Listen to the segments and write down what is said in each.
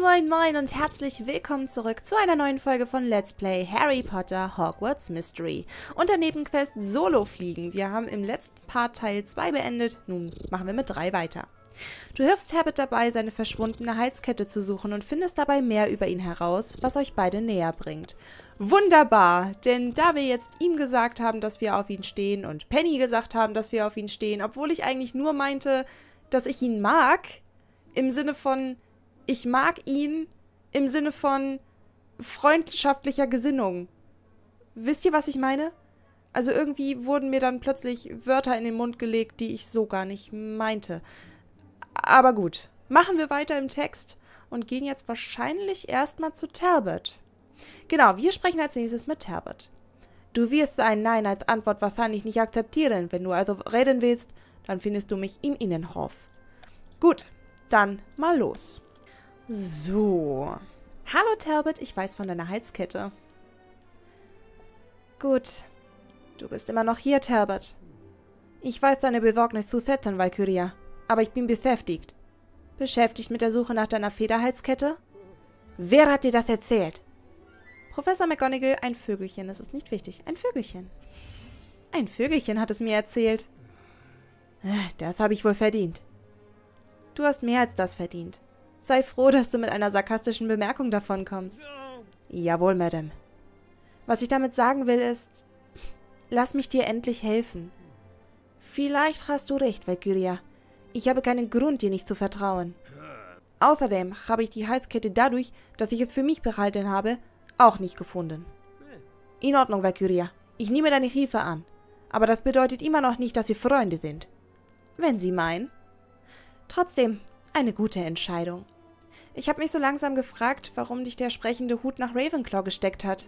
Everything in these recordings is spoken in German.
moin moin und herzlich willkommen zurück zu einer neuen Folge von Let's Play Harry Potter Hogwarts Mystery und der Nebenquest Solo fliegen. Wir haben im letzten Part Teil 2 beendet, nun machen wir mit 3 weiter. Du hilfst Herbert dabei, seine verschwundene Halskette zu suchen und findest dabei mehr über ihn heraus, was euch beide näher bringt. Wunderbar, denn da wir jetzt ihm gesagt haben, dass wir auf ihn stehen und Penny gesagt haben, dass wir auf ihn stehen, obwohl ich eigentlich nur meinte, dass ich ihn mag, im Sinne von, ich mag ihn, im Sinne von freundschaftlicher Gesinnung. Wisst ihr, was ich meine? Also irgendwie wurden mir dann plötzlich Wörter in den Mund gelegt, die ich so gar nicht meinte. Aber gut, machen wir weiter im Text und gehen jetzt wahrscheinlich erstmal zu Talbot. Genau, wir sprechen als nächstes mit Talbot. Du wirst ein Nein als Antwort wahrscheinlich nicht akzeptieren. Wenn du also reden willst, dann findest du mich im Innenhof. Gut, dann mal los. So. Hallo Talbot, ich weiß von deiner Halskette. Gut, du bist immer noch hier, Talbot. Ich weiß deine Besorgnis zu schätzen, Valkyria, aber ich bin beschäftigt. Beschäftigt mit der Suche nach deiner Federhalskette? Wer hat dir das erzählt? Professor McGonagall, ein Vögelchen, das ist nicht wichtig. Ein Vögelchen. Ein Vögelchen hat es mir erzählt. Das habe ich wohl verdient. Du hast mehr als das verdient. Sei froh, dass du mit einer sarkastischen Bemerkung davonkommst. Jawohl, Madame. Was ich damit sagen will, ist, lass mich dir endlich helfen. Vielleicht hast du recht, Valkyria. Ich habe keinen Grund, dir nicht zu vertrauen. Außerdem habe ich die Halskette dadurch, dass ich es für mich behalten habe, auch nicht gefunden. In Ordnung, Valkyria. Ich nehme deine Hilfe an. Aber das bedeutet immer noch nicht, dass wir Freunde sind. Wenn Sie meinen. Trotzdem, eine gute Entscheidung. Ich habe mich so langsam gefragt, warum dich der sprechende Hut nach Ravenclaw gesteckt hat.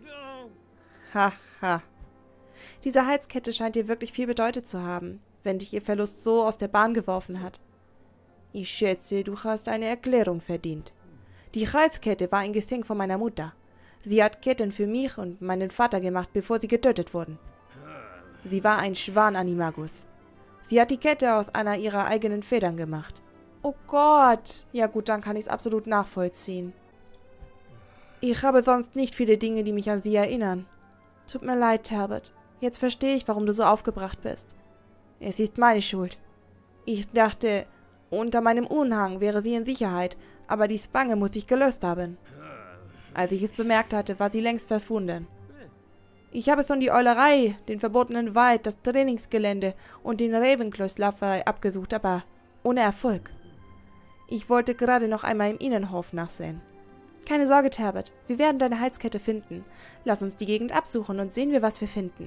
Haha. Diese Halskette scheint dir wirklich viel bedeutet zu haben, wenn dich ihr Verlust so aus der Bahn geworfen hat. Ich schätze, du hast eine Erklärung verdient. Die Halskette war ein Geschenk von meiner Mutter. Sie hat Ketten für mich und meinen Vater gemacht, bevor sie getötet wurden. Sie war ein Schwan-Animagus. Sie hat die Kette aus einer ihrer eigenen Federn gemacht. Oh Gott. Ja gut, dann kann ich es absolut nachvollziehen. Ich habe sonst nicht viele Dinge, die mich an sie erinnern. Tut mir leid, Talbot. Jetzt verstehe ich, warum du so aufgebracht bist. Es ist meine Schuld. Ich dachte, unter meinem Umhang wäre sie in Sicherheit, aber die Spange muss ich gelöst haben. Als ich es bemerkt hatte, war sie längst verschwunden. Ich habe schon die Eulerei, den verbotenen Wald, das Trainingsgelände und den Ravenclaw-Schlafsaal abgesucht, aber ohne Erfolg. Ich wollte gerade noch einmal im Innenhof nachsehen. Keine Sorge, Talbot, wir werden deine Halskette finden. Lass uns die Gegend absuchen und sehen wir, was wir finden.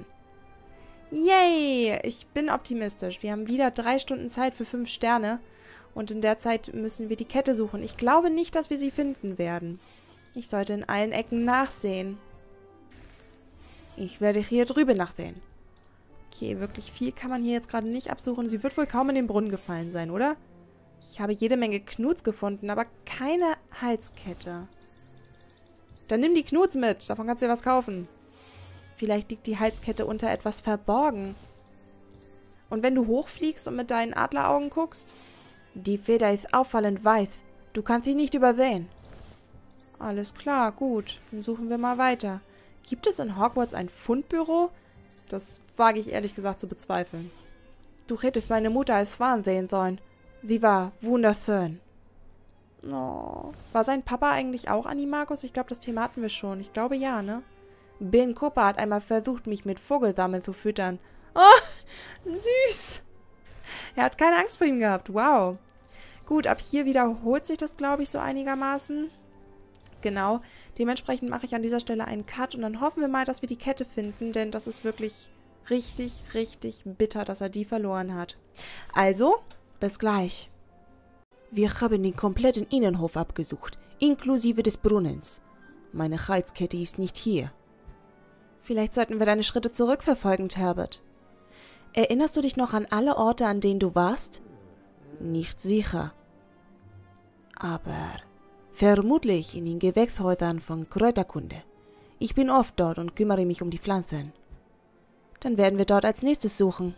Yay! Ich bin optimistisch. Wir haben wieder 3 Stunden Zeit für 5 Sterne. Und in der Zeit müssen wir die Kette suchen. Ich glaube nicht, dass wir sie finden werden. Ich sollte in allen Ecken nachsehen. Ich werde hier drüben nachsehen. Okay, wirklich viel kann man hier jetzt gerade nicht absuchen. Sie wird wohl kaum in den Brunnen gefallen sein, oder? Ich habe jede Menge Knuts gefunden, aber keine Halskette. Dann nimm die Knuts mit. Davon kannst du dir was kaufen. Vielleicht liegt die Halskette unter etwas verborgen. Und wenn du hochfliegst und mit deinen Adleraugen guckst? Die Feder ist auffallend weiß. Du kannst sie nicht übersehen. Alles klar, gut. Dann suchen wir mal weiter. Gibt es in Hogwarts ein Fundbüro? Das wage ich ehrlich gesagt zu bezweifeln. Du hättest meine Mutter als Schwan sehen sollen. Sie war wunderschön. Oh. War sein Papa eigentlich auch Animagus? Ich glaube, das Thema hatten wir schon. Ich glaube ja, ne? Ben Cooper hat einmal versucht, mich mit Vogelsamen zu füttern. Oh, süß. Er hat keine Angst vor ihm gehabt. Wow. Gut, ab hier wiederholt sich das, glaube ich, so einigermaßen. Genau. Dementsprechend mache ich an dieser Stelle einen Cut und dann hoffen wir mal, dass wir die Kette finden, denn das ist wirklich richtig, richtig bitter, dass er die verloren hat. Also, bis gleich. Wir haben den kompletten Innenhof abgesucht, inklusive des Brunnens. Meine Halskette ist nicht hier. Vielleicht sollten wir deine Schritte zurückverfolgen, Talbot. Erinnerst du dich noch an alle Orte, an denen du warst? Nicht sicher. Aber vermutlich in den Gewächshäusern von Kräuterkunde. Ich bin oft dort und kümmere mich um die Pflanzen. Dann werden wir dort als nächstes suchen.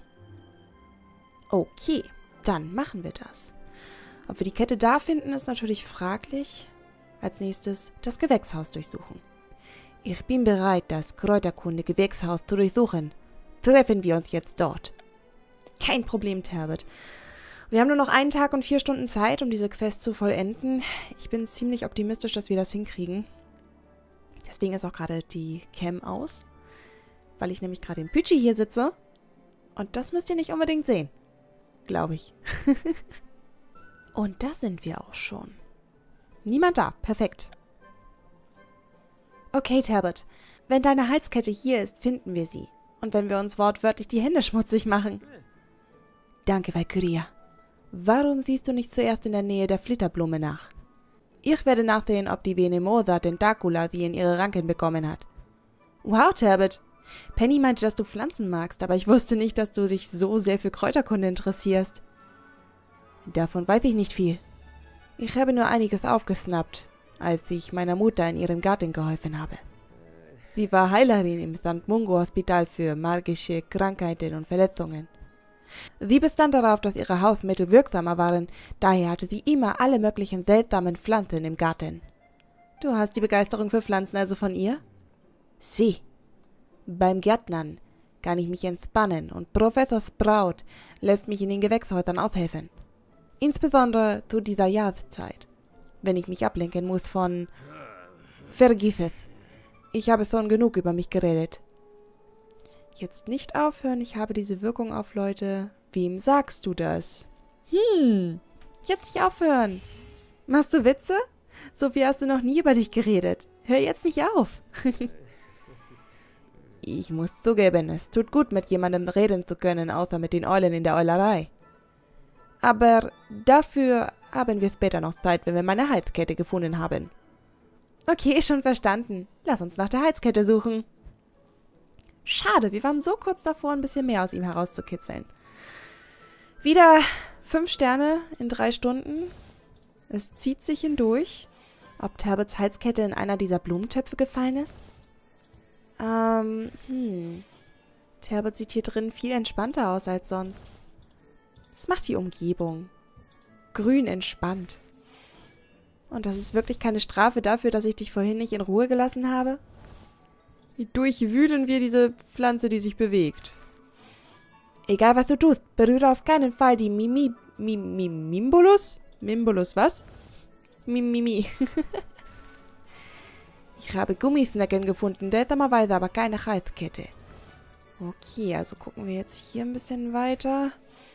Okay, dann machen wir das. Ob wir die Kette da finden, ist natürlich fraglich. als nächstes das Gewächshaus durchsuchen. Ich bin bereit, das Kräuterkunde-Gewächshaus zu durchsuchen. Treffen wir uns jetzt dort. Kein Problem, Talbot. Wir haben nur noch 1 Tag und 4 Stunden Zeit, um diese Quest zu vollenden. Ich bin ziemlich optimistisch, dass wir das hinkriegen. Deswegen ist auch gerade die Cam aus, weil ich nämlich gerade im Pütschi hier sitze. Und das müsst ihr nicht unbedingt sehen. Glaube ich. Und da sind wir auch schon. Niemand da. Perfekt. Okay, Talbot. Wenn deine Halskette hier ist, finden wir sie. Und wenn wir uns wortwörtlich die Hände schmutzig machen. Danke, Valkyria. Warum siehst du nicht zuerst in der Nähe der Flitterblume nach? Ich werde nachsehen, ob die Venemosa Tentacula sie in ihre Ranken bekommen hat. Wow, Talbot. Penny meinte, dass du Pflanzen magst, aber ich wusste nicht, dass du dich so sehr für Kräuterkunde interessierst. Davon weiß ich nicht viel. Ich habe nur einiges aufgeschnappt, als ich meiner Mutter in ihrem Garten geholfen habe. Sie war Heilerin im St. Mungo Hospital für magische Krankheiten und Verletzungen. Sie bestand darauf, dass ihre Hausmittel wirksamer waren, daher hatte sie immer alle möglichen seltsamen Pflanzen im Garten. Du hast die Begeisterung für Pflanzen also von ihr? Sie. Beim Gärtnern kann ich mich entspannen und Professor Sprout lässt mich in den Gewächshäusern aushelfen. Insbesondere zu dieser Jahreszeit, wenn ich mich ablenken muss von... Vergiss es. Ich habe schon genug über mich geredet. Jetzt nicht aufhören, ich habe diese Wirkung auf Leute. Wem sagst du das? Jetzt nicht aufhören. Machst du Witze? So viel hast du noch nie über dich geredet. Hör jetzt nicht auf. Ich muss zugeben, es tut gut, mit jemandem reden zu können, außer mit den Eulen in der Eulerei. Aber dafür haben wir später noch Zeit, wenn wir meine Halskette gefunden haben. Okay, schon verstanden. Lass uns nach der Halskette suchen. Schade, wir waren so kurz davor, ein bisschen mehr aus ihm herauszukitzeln. Wieder 5 Sterne in 3 Stunden. Es zieht sich hindurch. Ob Talbots Halskette in einer dieser Blumentöpfe gefallen ist? Talbot sieht hier drin viel entspannter aus als sonst. Das macht die Umgebung. Grün entspannt. Und das ist wirklich keine Strafe dafür, dass ich dich vorhin nicht in Ruhe gelassen habe? Wie durchwühlen wir diese Pflanze, die sich bewegt? Egal, was du tust, berühre auf keinen Fall die Mimbulus? Mimbulus, was? Mimimi. Ich habe Gummisnacken gefunden, seltsamerweise aber keine Halskette. Okay, also gucken wir jetzt hier ein bisschen weiter.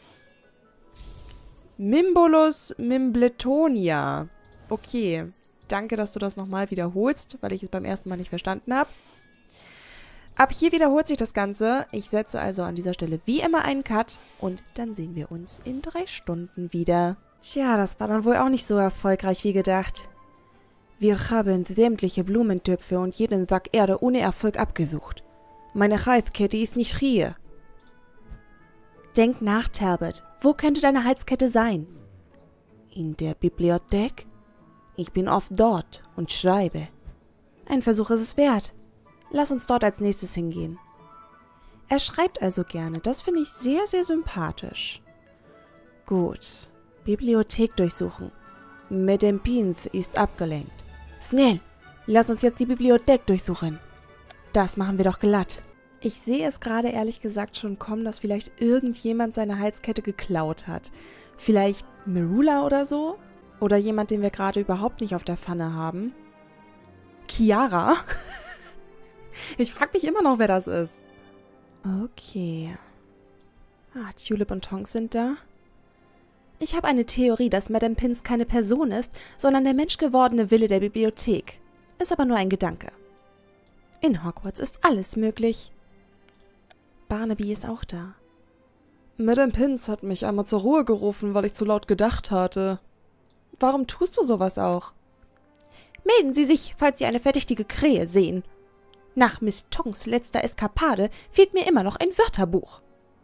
Mimbulus Mimbletonia. Okay, danke, dass du das nochmal wiederholst, weil ich es beim ersten Mal nicht verstanden habe. Ab hier wiederholt sich das Ganze. Ich setze also an dieser Stelle wie immer einen Cut und dann sehen wir uns in 3 Stunden wieder. Tja, das war dann wohl auch nicht so erfolgreich wie gedacht. Wir haben sämtliche Blumentöpfe und jeden Sack Erde ohne Erfolg abgesucht. Meine Halskette ist nicht hier. Denk nach, Talbot. Wo könnte deine Halskette sein? In der Bibliothek? Ich bin oft dort und schreibe. Ein Versuch ist es wert. Lass uns dort als nächstes hingehen. Er schreibt also gerne. Das finde ich sehr, sehr sympathisch. Gut. Bibliothek durchsuchen. Madame Pins ist abgelenkt. Schnell, lass uns jetzt die Bibliothek durchsuchen. Das machen wir doch glatt. Ich sehe es gerade ehrlich gesagt schon kommen, dass vielleicht irgendjemand seine Halskette geklaut hat. Vielleicht Merula oder so? Oder jemand, den wir gerade überhaupt nicht auf der Pfanne haben. Chiara? Ich frage mich immer noch, wer das ist. Okay. Tulip und Tonks sind da. Ich habe eine Theorie, dass Madame Pins keine Person ist, sondern der menschgewordene Wille der Bibliothek. Ist aber nur ein Gedanke. In Hogwarts ist alles möglich. Barnaby ist auch da. Madame Pins hat mich einmal zur Ruhe gerufen, weil ich zu laut gedacht hatte. Warum tust du sowas auch? Melden Sie sich, falls Sie eine verdächtige Krähe sehen. Nach Miss Tonks letzter Eskapade fehlt mir immer noch ein Wörterbuch.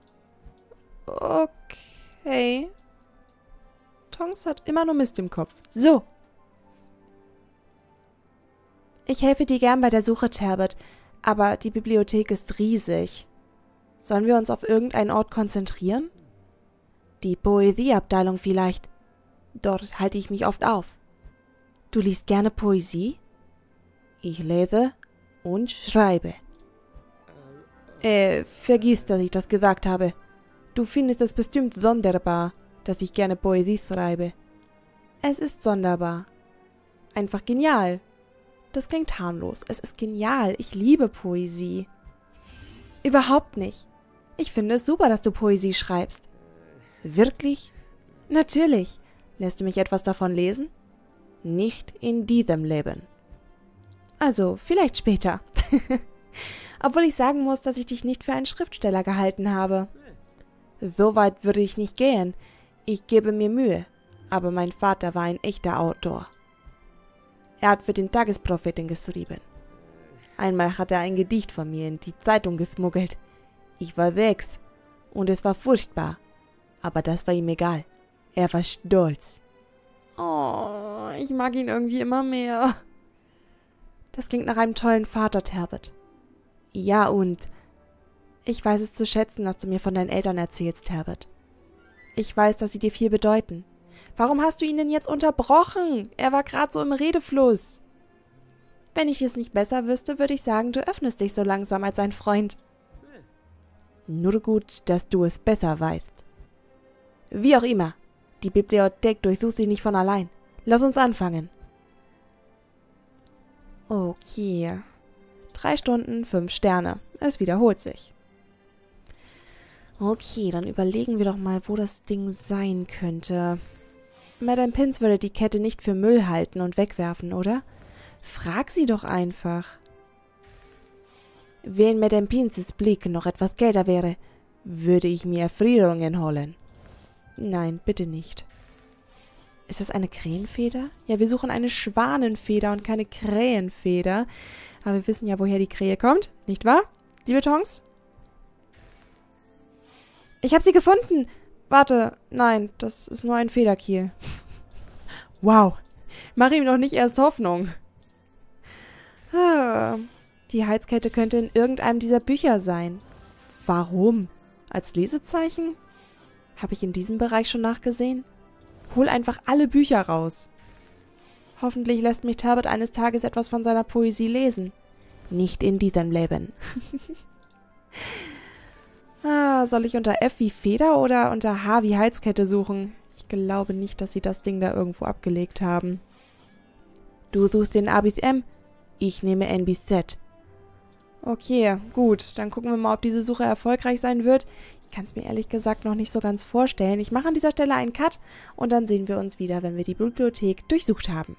Okay. Tonks hat immer nur Mist im Kopf. So. Ich helfe dir gern bei der Suche, Talbot, aber die Bibliothek ist riesig. Sollen wir uns auf irgendeinen Ort konzentrieren? Die Poesieabteilung vielleicht. Dort halte ich mich oft auf. Du liest gerne Poesie? Ich lese und schreibe. Vergiss, dass ich das gesagt habe. Du findest es bestimmt sonderbar, dass ich gerne Poesie schreibe. Es ist sonderbar. Einfach genial. Das klingt harmlos. Es ist genial. Ich liebe Poesie. Überhaupt nicht. Ich finde es super, dass du Poesie schreibst. Wirklich? Natürlich. Lässt du mich etwas davon lesen? Nicht in diesem Leben. Also, vielleicht später. Obwohl ich sagen muss, dass ich dich nicht für einen Schriftsteller gehalten habe. So weit würde ich nicht gehen. Ich gebe mir Mühe. Aber mein Vater war ein echter Autor. Er hat für den Tagespropheten geschrieben. Einmal hat er ein Gedicht von mir in die Zeitung geschmuggelt. Ich war 6 und es war furchtbar. Aber das war ihm egal. Er war stolz. Oh, ich mag ihn irgendwie immer mehr. Das klingt nach einem tollen Vater, Talbot. Ja, und ich weiß es zu schätzen, dass du mir von deinen Eltern erzählst, Talbot. Ich weiß, dass sie dir viel bedeuten. Warum hast du ihn denn jetzt unterbrochen? Er war gerade so im Redefluss. Wenn ich es nicht besser wüsste, würde ich sagen, du öffnest dich so langsam als ein Freund. Nur gut, dass du es besser weißt. Wie auch immer, die Bibliothek durchsucht sich nicht von allein. Lass uns anfangen. Okay. 3 Stunden, 5 Sterne. Es wiederholt sich. Okay, dann überlegen wir doch mal, wo das Ding sein könnte. Madame Pince würde die Kette nicht für Müll halten und wegwerfen, oder? Frag sie doch einfach. Wenn Madame Pinces Blick noch etwas kälter wäre, würde ich mir Erfrierungen holen. Nein, bitte nicht. Ist das eine Krähenfeder? Ja, wir suchen eine Schwanenfeder und keine Krähenfeder. Aber wir wissen ja, woher die Krähe kommt, nicht wahr, liebe Tonks? Ich habe sie gefunden. Warte, nein, das ist nur ein Federkiel. Wow, mach ihm doch nicht erst Hoffnung. Die Halskette könnte in irgendeinem dieser Bücher sein. Warum? Als Lesezeichen? Habe ich in diesem Bereich schon nachgesehen? Hol einfach alle Bücher raus. Hoffentlich lässt mich Talbot eines Tages etwas von seiner Poesie lesen. Nicht in diesem Leben. Soll ich unter F wie Feder oder unter H wie Halskette suchen? Ich glaube nicht, dass sie das Ding da irgendwo abgelegt haben. Du suchst den A bis M, ich nehme N bis Z. Okay, gut. Dann gucken wir mal, ob diese Suche erfolgreich sein wird. Ich kann es mir ehrlich gesagt noch nicht so ganz vorstellen. Ich mache an dieser Stelle einen Cut und dann sehen wir uns wieder, wenn wir die Bibliothek durchsucht haben.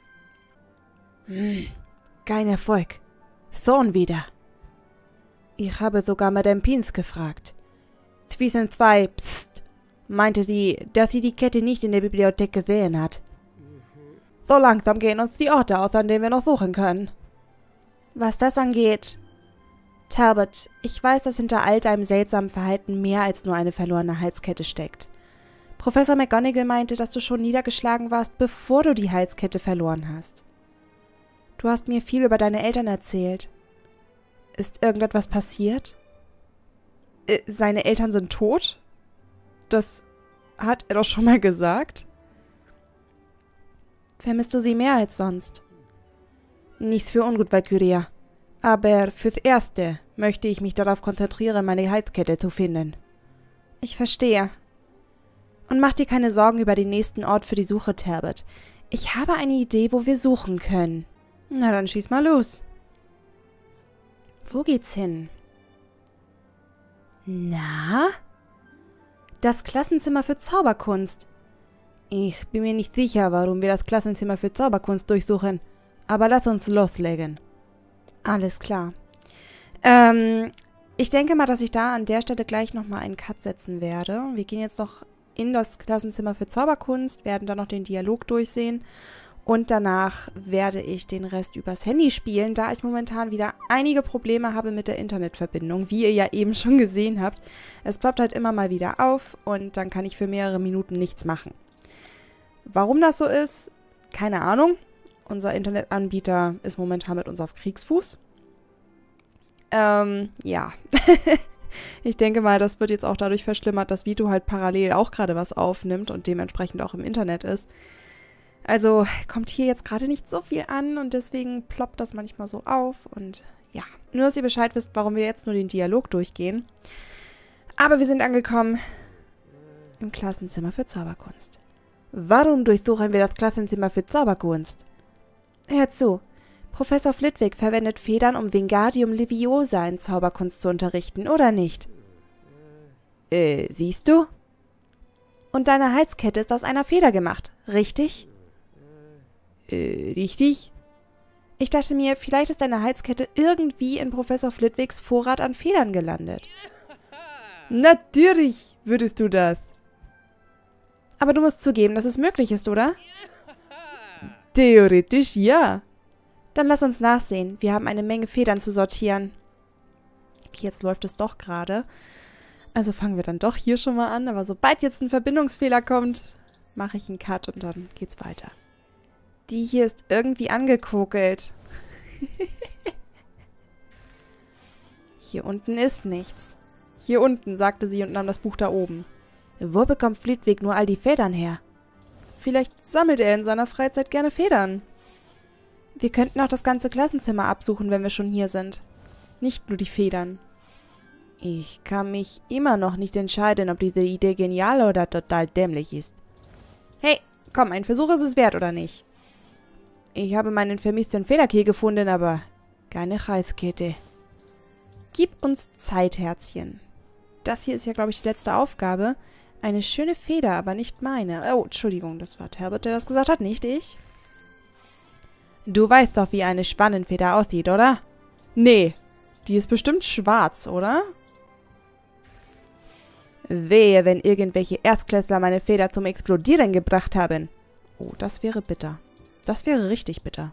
Kein Erfolg. Thorn wieder. Ich habe sogar Madame Pince gefragt. Zwischen 2 Psst meinte sie, dass sie die Kette nicht in der Bibliothek gesehen hat. So langsam gehen uns die Orte aus, an denen wir noch suchen können. Was das angeht, Talbot, ich weiß, dass hinter all deinem seltsamen Verhalten mehr als nur eine verlorene Halskette steckt. Professor McGonagall meinte, dass du schon niedergeschlagen warst, bevor du die Halskette verloren hast. Du hast mir viel über deine Eltern erzählt. Ist irgendetwas passiert? Seine Eltern sind tot? Das hat er doch schon mal gesagt. Vermisst du sie mehr als sonst? Nichts für ungut, Valkyria. Aber fürs Erste möchte ich mich darauf konzentrieren, meine Halskette zu finden. Ich verstehe. Und mach dir keine Sorgen über den nächsten Ort für die Suche, Talbot. Ich habe eine Idee, wo wir suchen können. Na, dann schieß mal los. Wo geht's hin? Na? Das Klassenzimmer für Zauberkunst. Ich bin mir nicht sicher, warum wir das Klassenzimmer für Zauberkunst durchsuchen. Aber lass uns loslegen. Alles klar. Ich denke mal, dass ich da an der Stelle gleich nochmal einen Cut setzen werde. Wir gehen jetzt noch in das Klassenzimmer für Zauberkunst, werden dann noch den Dialog durchsehen. Und danach werde ich den Rest übers Handy spielen, da ich momentan wieder einige Probleme habe mit der Internetverbindung, wie ihr ja eben schon gesehen habt. Es ploppt halt immer mal wieder auf und dann kann ich für mehrere Minuten nichts machen. Warum das so ist, keine Ahnung. Unser Internetanbieter ist momentan mit uns auf Kriegsfuß. Ja. Ich denke mal, das wird jetzt auch dadurch verschlimmert, dass Vito halt parallel auch gerade was aufnimmt und dementsprechend auch im Internet ist. Also kommt hier jetzt gerade nicht so viel an und deswegen ploppt das manchmal so auf. Und ja, nur, dass ihr Bescheid wisst, warum wir jetzt nur den Dialog durchgehen. Aber wir sind angekommen im Klassenzimmer für Zauberkunst. Warum durchsuchen wir das Klassenzimmer für Zauberkunst? Hört zu. Professor Flitwick verwendet Federn, um Wingardium Leviosa in Zauberkunst zu unterrichten, oder nicht? Siehst du? Und deine Halskette ist aus einer Feder gemacht, richtig? Richtig? Ich dachte mir, vielleicht ist deine Halskette irgendwie in Professor Flitwicks Vorrat an Federn gelandet. Natürlich würdest du das. Aber du musst zugeben, dass es möglich ist, oder? Theoretisch ja. Dann lass uns nachsehen. Wir haben eine Menge Federn zu sortieren. Okay, jetzt läuft es doch gerade. Also fangen wir dann doch hier schon mal an. Aber sobald jetzt ein Verbindungsfehler kommt, mache ich einen Cut und dann geht's weiter. Die hier ist irgendwie angekokelt. Hier unten ist nichts. Hier unten, sagte sie und nahm das Buch da oben. Wo bekommt Flitwick nur all die Federn her? Vielleicht sammelt er in seiner Freizeit gerne Federn. Wir könnten auch das ganze Klassenzimmer absuchen, wenn wir schon hier sind. Nicht nur die Federn. Ich kann mich immer noch nicht entscheiden, ob diese Idee genial oder total dämlich ist. Hey, komm, ein Versuch ist es wert, oder nicht? Ich habe meinen vermissten Federkey gefunden, aber keine Halskette. Gib uns Zeit, Herzchen. Das hier ist ja, glaube ich, die letzte Aufgabe. Eine schöne Feder, aber nicht meine. Oh, Entschuldigung, das war Talbot, der das gesagt hat, nicht ich. Du weißt doch, wie eine Spannenfeder aussieht, oder? Nee, die ist bestimmt schwarz, oder? Wehe, wenn irgendwelche Erstklässler meine Feder zum Explodieren gebracht haben. Oh, das wäre bitter. Das wäre richtig bitter.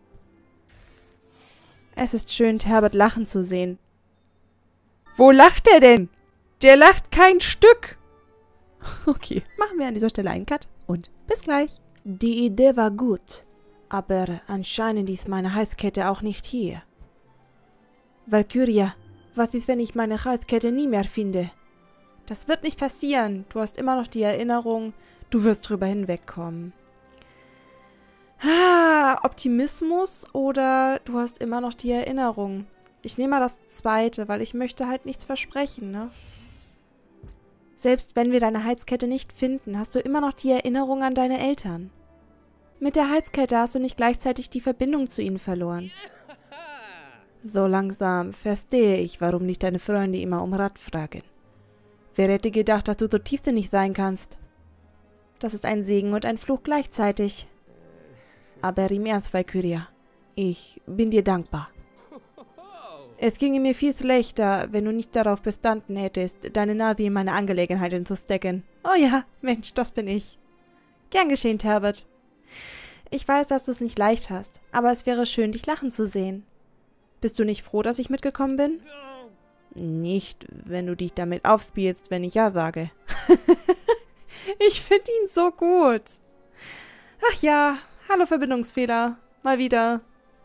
Es ist schön, Talbot lachen zu sehen. Wo lacht er denn? Der lacht kein Stück. Okay, machen wir an dieser Stelle einen Cut und bis gleich. Die Idee war gut, aber anscheinend ist meine Halskette auch nicht hier. Valkyria, was ist, wenn ich meine Halskette nie mehr finde? Das wird nicht passieren. Du hast immer noch die Erinnerung, du wirst drüber hinwegkommen. Optimismus oder du hast immer noch die Erinnerung. Ich nehme mal das zweite, weil ich möchte halt nichts versprechen, ne? Selbst wenn wir deine Halskette nicht finden, hast du immer noch die Erinnerung an deine Eltern. Mit der Halskette hast du nicht gleichzeitig die Verbindung zu ihnen verloren. So langsam verstehe ich, warum nicht deine Freunde immer um Rat fragen. Wer hätte gedacht, dass du so tiefsinnig sein kannst? Das ist ein Segen und ein Fluch gleichzeitig. Aber im Ernst, Valkyria, ich bin dir dankbar. Es ginge mir viel schlechter, wenn du nicht darauf bestanden hättest, deine Nase in meine Angelegenheiten zu stecken. Oh ja, Mensch, das bin ich. Gern geschehen, Talbot. Ich weiß, dass du es nicht leicht hast, aber es wäre schön, dich lachen zu sehen. Bist du nicht froh, dass ich mitgekommen bin? Nicht, wenn du dich damit aufspielst, wenn ich ja sage. Ich finde ihn so gut. Ach ja, hallo Verbindungsfehler. Mal wieder.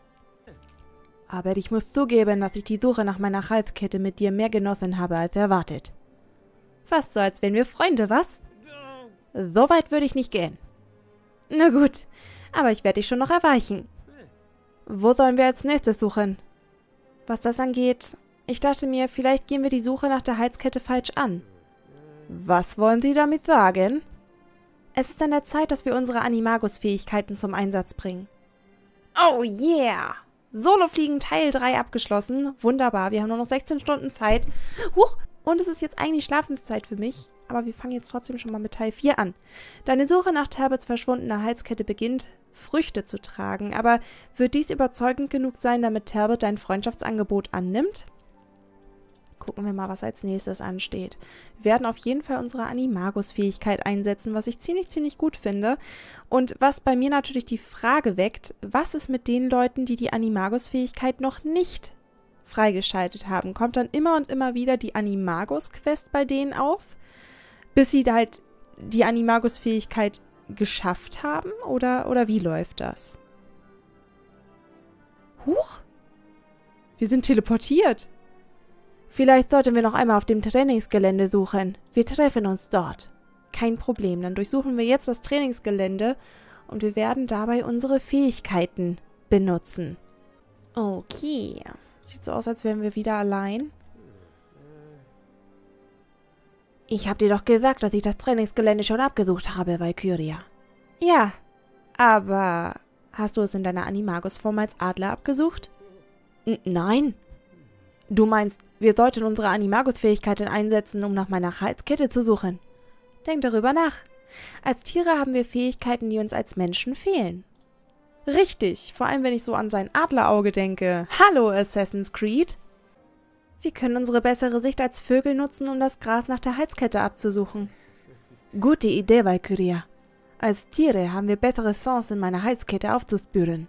Aber ich muss zugeben, dass ich die Suche nach meiner Halskette mit dir mehr genossen habe als erwartet. Fast so, als wären wir Freunde, was? So weit würde ich nicht gehen. Na gut, aber ich werde dich schon noch erweichen. Wo sollen wir als nächstes suchen? Was das angeht, ich dachte mir, vielleicht gehen wir die Suche nach der Halskette falsch an. Was wollen Sie damit sagen? Es ist an der Zeit, dass wir unsere Animagus-Fähigkeiten zum Einsatz bringen. Oh yeah! Solofliegen Teil 3 abgeschlossen. Wunderbar, wir haben nur noch 16 Stunden Zeit. Huch! Und es ist jetzt eigentlich Schlafenszeit für mich. Aber wir fangen jetzt trotzdem schon mal mit Teil 4 an. Deine Suche nach Talbots verschwundener Halskette beginnt, Früchte zu tragen. Aber wird dies überzeugend genug sein, damit Talbot dein Freundschaftsangebot annimmt? Gucken wir mal, was als nächstes ansteht. Wir werden auf jeden Fall unsere Animagus-Fähigkeit einsetzen, was ich ziemlich gut finde. Und was bei mir natürlich die Frage weckt, was ist mit den Leuten, die die Animagus-Fähigkeit noch nicht freigeschaltet haben? Kommt dann immer und immer wieder die Animagus-Quest bei denen auf, bis sie halt die Animagus-Fähigkeit geschafft haben? Oder wie läuft das? Huch! Wir sind teleportiert! Vielleicht sollten wir noch einmal auf dem Trainingsgelände suchen. Wir treffen uns dort. Kein Problem, dann durchsuchen wir jetzt das Trainingsgelände Und wir werden dabei unsere Fähigkeiten benutzen. Okay. Sieht so aus, als wären wir wieder allein. Ich habe dir doch gesagt, dass ich das Trainingsgelände schon abgesucht habe, Valkyria. Ja, aber hast du es in deiner Animagus-Form als Adler abgesucht? Nein. Du meinst, wir sollten unsere Animagus-Fähigkeiten einsetzen, um nach meiner Halskette zu suchen? Denk darüber nach. Als Tiere haben wir Fähigkeiten, die uns als Menschen fehlen. Richtig, vor allem wenn ich so an sein Adlerauge denke. Hallo, Assassin's Creed. Wir können unsere bessere Sicht als Vögel nutzen, um das Gras nach der Halskette abzusuchen. Gute Idee, Valkyria. Als Tiere haben wir bessere Chancen, meine Halskette aufzuspüren.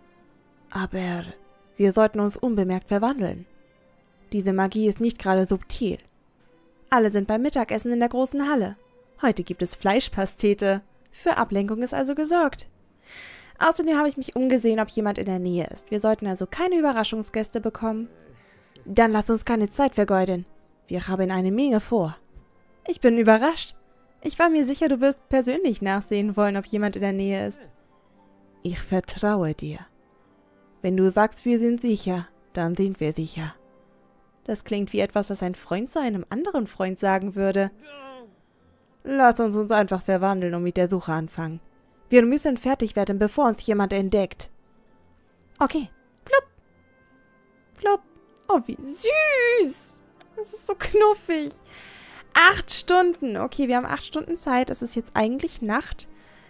Aber wir sollten uns unbemerkt verwandeln. Diese Magie ist nicht gerade subtil. Alle sind beim Mittagessen in der großen Halle. Heute gibt es Fleischpastete. Für Ablenkung ist also gesorgt. Außerdem habe ich mich umgesehen, ob jemand in der Nähe ist. Wir sollten also keine Überraschungsgäste bekommen. Dann lass uns keine Zeit vergeuden. Wir haben eine Menge vor. Ich bin überrascht. Ich war mir sicher, du wirst persönlich nachsehen wollen, ob jemand in der Nähe ist. Ich vertraue dir. Wenn du sagst, wir sind sicher, dann sind wir sicher. Das klingt wie etwas, das ein Freund zu einem anderen Freund sagen würde. Lass uns einfach verwandeln und mit der Suche anfangen. Wir müssen fertig werden, bevor uns jemand entdeckt. Okay. Flupp. Flupp. Oh, wie süß. Das ist so knuffig. 8 Stunden. Okay, wir haben 8 Stunden Zeit. Es ist jetzt eigentlich Nacht.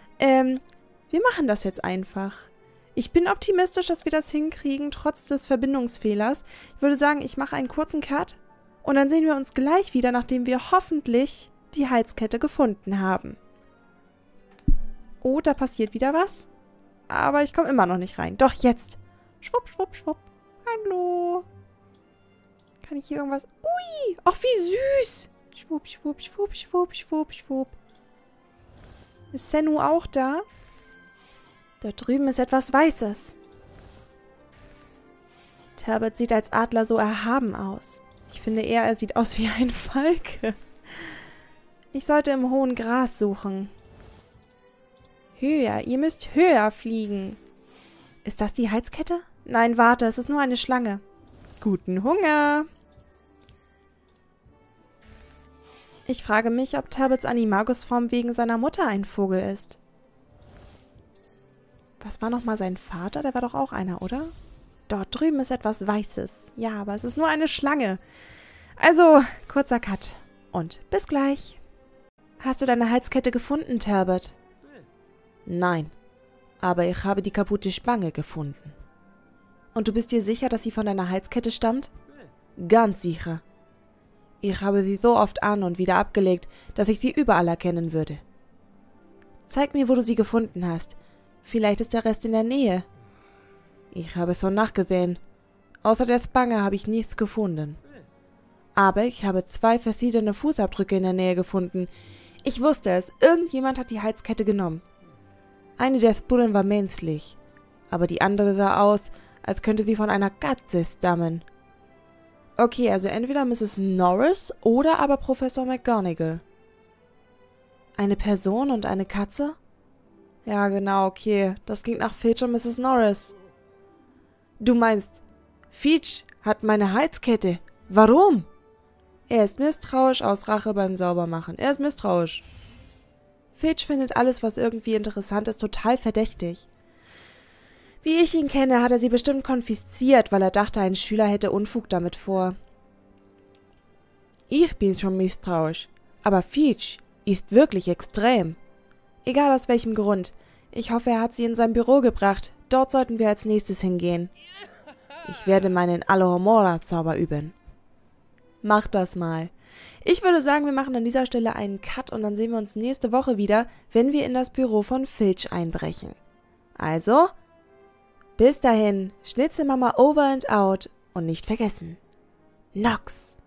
Wir machen das jetzt einfach. Ich bin optimistisch, dass wir das hinkriegen, trotz des Verbindungsfehlers. Ich würde sagen, ich mache einen kurzen Cut und dann sehen wir uns gleich wieder, nachdem wir hoffentlich die Halskette gefunden haben. Oh, da passiert wieder was. Aber ich komme immer noch nicht rein. Doch, jetzt. Schwupp, schwupp, schwupp. Hallo. Kann ich hier irgendwas... Ui, ach, wie süß. Schwupp, schwupp, schwupp, schwupp, schwupp, schwupp. Ist Sennu auch da? Da drüben ist etwas Weißes. Talbot sieht als Adler so erhaben aus. Ich finde eher, er sieht aus wie ein Falke. Ich sollte im hohen Gras suchen. Höher, ihr müsst höher fliegen. Ist das die Halskette? Nein, warte, es ist nur eine Schlange. Guten Hunger. Ich frage mich, ob Talbots Animagus-Form wegen seiner Mutter ein Vogel ist. Was war nochmal sein Vater? Der war doch auch einer, oder? Dort drüben ist etwas Weißes. Ja, aber es ist nur eine Schlange. Also, kurzer Cut. Und bis gleich. Hast du deine Halskette gefunden, Talbot? Nein, aber ich habe die kaputte Spange gefunden. Und du bist dir sicher, dass sie von deiner Halskette stammt? Ganz sicher. Ich habe sie so oft an und wieder abgelegt, dass ich sie überall erkennen würde. Zeig mir, wo du sie gefunden hast. Vielleicht ist der Rest in der Nähe. Ich habe schon nachgesehen. Außer der Spange habe ich nichts gefunden. Aber ich habe 2 verschiedene Fußabdrücke in der Nähe gefunden. Ich wusste es, irgendjemand hat die Halskette genommen. Eine der Spuren war menschlich, aber die andere sah aus, als könnte sie von einer Katze stammen. Okay, also entweder Mrs. Norris oder aber Professor McGonagall. Eine Person und eine Katze? Ja, genau, okay. Das klingt nach Filch und Mrs. Norris. Du meinst, Filch hat meine Halskette. Warum? Er ist misstrauisch aus Rache beim Saubermachen. Er ist misstrauisch. Filch findet alles, was irgendwie interessant ist, total verdächtig. Wie ich ihn kenne, hat er sie bestimmt konfisziert, weil er dachte, ein Schüler hätte Unfug damit vor. Ich bin schon misstrauisch, aber Filch ist wirklich extrem. Egal aus welchem Grund. Ich hoffe, er hat sie in sein Büro gebracht. Dort sollten wir als nächstes hingehen. Ich werde meinen Alohomora-Zauber üben. Mach das mal. Ich würde sagen, wir machen an dieser Stelle einen Cut und dann sehen wir uns nächste Woche wieder, wenn wir in das Büro von Filch einbrechen. Also, bis dahin, Schnitzelmama over and out und nicht vergessen, Nox!